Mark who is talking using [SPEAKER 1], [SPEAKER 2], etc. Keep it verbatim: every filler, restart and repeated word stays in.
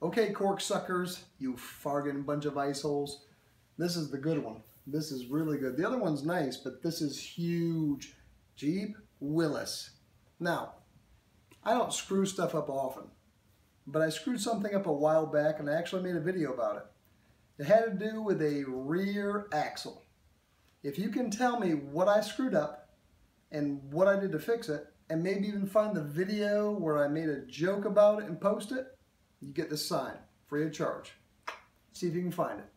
[SPEAKER 1] Okay, cork suckers, you farting bunch of ice holes. This is the good one. This is really good. The other one's nice, but this is huge. Jeep Willys. Now, I don't screw stuff up often, but I screwed something up a while back and I actually made a video about it. It had to do with a rear axle. If you can tell me what I screwed up and what I did to fix it, and maybe even find the video where I made a joke about it and post it, you get this sign, free of charge. See if you can find it.